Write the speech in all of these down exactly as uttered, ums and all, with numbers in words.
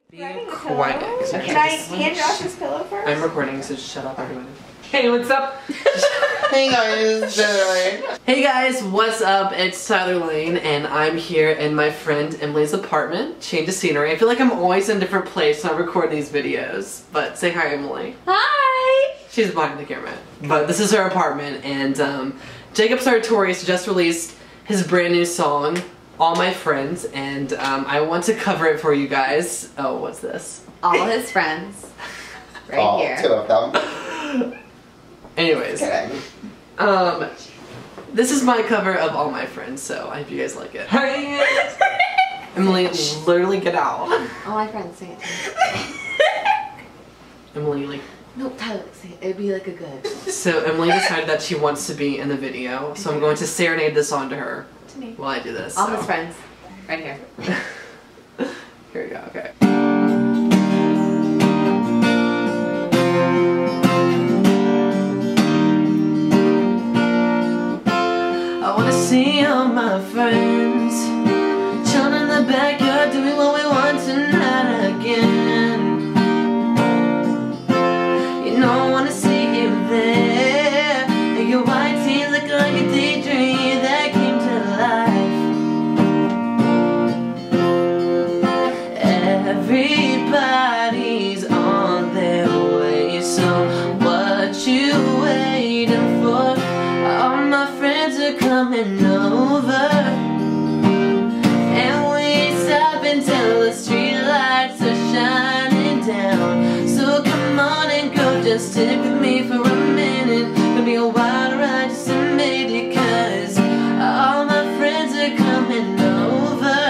Be quiet. Okay. Can I hand Josh this pillow first? I'm recording, so shut up, everybody. Hey, what's up? Hey guys, Hey guys, what's up? It's Tyler Lane, and I'm here in my friend Emily's apartment. Change of scenery. I feel like I'm always in a different place when I record these videos. But say hi, Emily. Hi! She's behind the camera. But this is her apartment, and um, Jacob Sartorius just released his brand new song, All My Friends, and um, I want to cover it for you guys. Oh, what's this? All his friends. Right oh, here. two of them. Anyways. Kidding. Um, this is my cover of All My Friends, so I hope you guys like it. Emily, literally get out. All my friends, sing it to me. Emily, like... No, Tyler, sing it. It'd be like a good. So Emily decided that she wants to be in the video, so I'm going to serenade this on to her. To me. While I do this. All so. his friends. Right here. Here we go, okay. I wanna see all my friends chilling in the backyard, doing what we want tonight again. You know I wanna see you there, and your white teeth look like a daydream that came to life. Everybody's on their way, so what you waiting for? All my friends are coming over, and we stop until the street lights are shining down. So come on and go, just stick with me for a minute. Gonna be a wild ride, just admit it, 'cause all my friends are coming over.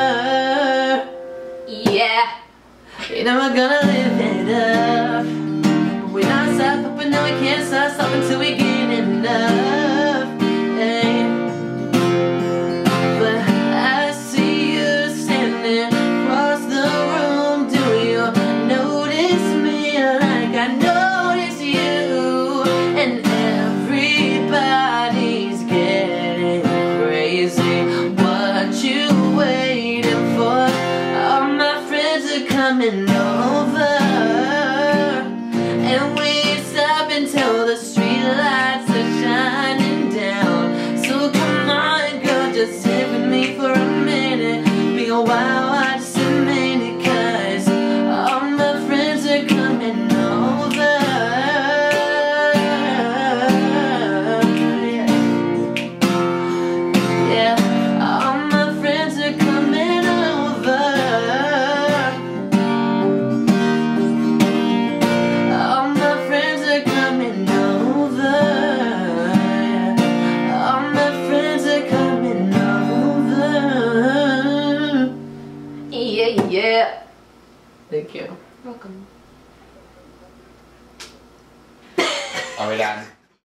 Yeah. You know we're gonna live it up, but we're not stop, but no we can't stop, stop until we get enough. Hey. But I see you standing across the room. Do you notice me like I notice you? And everybody's getting crazy. What you waiting for? All my friends are coming over, and we stop until the street lights are shining down. So come on, girl, just sit with me for a minute. Be a while, I just admit it, 'cause all my friends are coming over. Yeah, yeah, all my friends are coming over. All my friends are coming over. All my friends are coming over. Yeah, yeah. Thank you. Welcome. Are we done?